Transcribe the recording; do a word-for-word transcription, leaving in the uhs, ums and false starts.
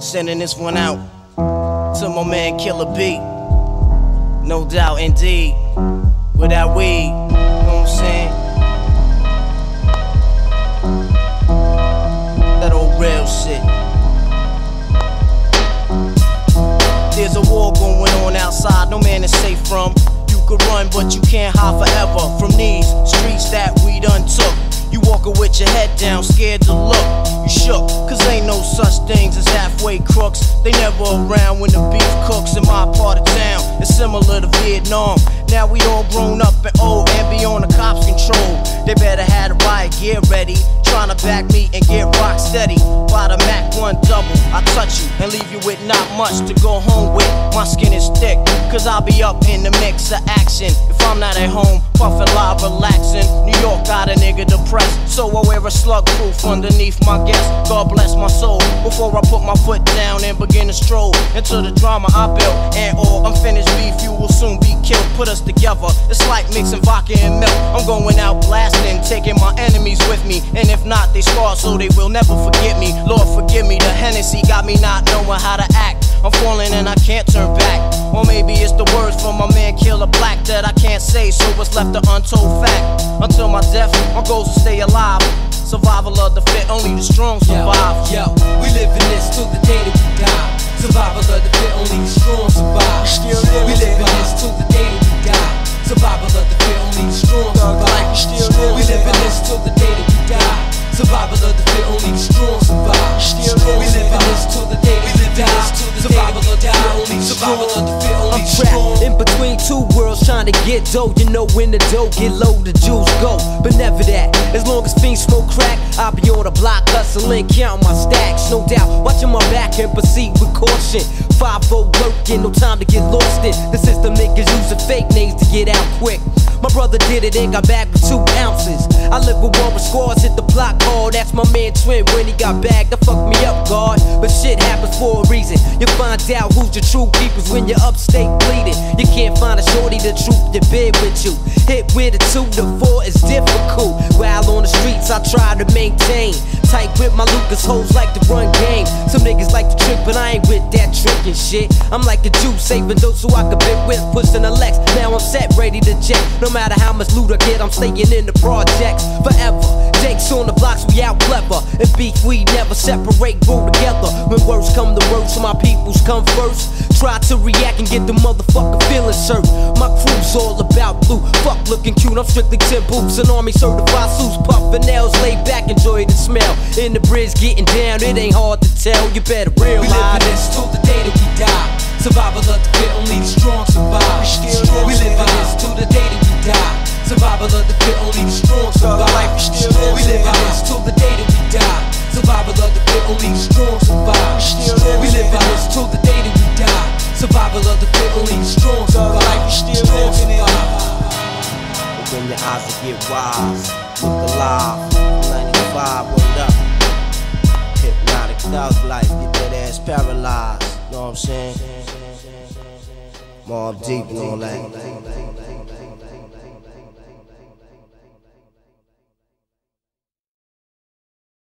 Sending this one out to my man Killer B. No doubt, indeed. Without weed, you know what I'm saying? That old real shit. There's a war going on outside, no man is safe from. You could run, but you can't hide forever from these streets that we done took. You walking with your head down, scared to look. You shook, cause ain't no such things as halfway crooks. They never around when the beef cooks in my part of town. It's similar to Vietnam. Now we all grown up and old and be on the cops' control. They better have the riot gear ready, trying to back me and get rock steady. By the Mac one double, I touch you and leave you with not much to go home with. My skin is thick, cause I'll be up in the mix of action. If I'm not at home, puffin' live, relaxing. New York got a nigga depressed, so I wear a slug proof underneath my guest. God bless my soul, before I put my foot down and begin to stroll into the drama I built. And all unfinished beef, you will soon be killed. Put us together, it's like mixing vodka and milk. I'm going out blasting, taking my enemies with me. And if not, they scarred so they will never forget me. Lord forgive me, the Hennessy got me not knowing how to act. I'm falling and I can't turn back. Or maybe it's the words from my man Killer Black that I can't say, so it's left an untold fact. Until my death, my goals to stay alive. Survival of the fit, only the strong survive. Yo, yo, we live in this till the day that we die. Survival of the fit, only the strong survive. We live in this till the day that we die. Survival of the fit, only the strong survive. We live in this till the day that we die. Survival of the fit, only the strong survive. We live in this till the day that we die. Survival of the fit, only survival of the fit, only the strong. In between two worlds trying to get dough. You know when the dough get low, the jewels go. But never that, as long as fiends smoke crack, I'll be on the block hustling, counting my stacks. No doubt, watching my back and proceed with caution. five oh working, no time to get lost in. The system niggas using fake names to get out quick. My brother did it and got back with two ounces. I live with one with scores, hit the block hard. That's my man Twin when he got bagged. That fucked me up, God. But shit happens for a reason. You find out who's your true peoples when you're upstate bleeding. You can't find a shorty the truth to bed with you. Hit with a two to four is difficult. While on the streets I try to maintain. Tight with my Lucas, hoes like to run game. Some niggas like to trick, but I ain't with that trickin' shit. I'm like a Jew, saving those so I can bit with, pushing the Lex. Now I'm set, ready to jet. No matter how much loot I get, I'm staying in the projects forever. Jake's on the blocks, we out clever. And beef, we never separate, grow together. When words come to words, so my peoples come first. Try to react and get the motherfucking feelings hurt. My crew's all about blue, fuck looking cute. I'm strictly ten boots, an army certified suits, puffin' nails, laid back, enjoy the smell. In the bridge, getting down, it ain't hard to tell. You better realize we live in this till the day that we die. Survival of the fit, only the strong survive. We live in this till the day that we die. Survival of the fit, only the strong survive. We live in this till the day that we die. Survival of the fit, only the strong survive. We live in this till the day that we die. Survival of the fit, only the strong survive. Strong survive. Open your eyes to get wise. Look alive. ninety-five, word up. Hypnotic thug life, get that ass paralyzed. Know what I'm saying? Mobb deep and all that.